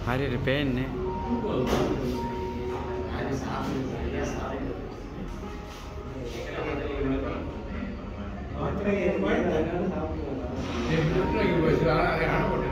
හරියට පේන්නේ. Dia betul lagi buat jalan, ada apa?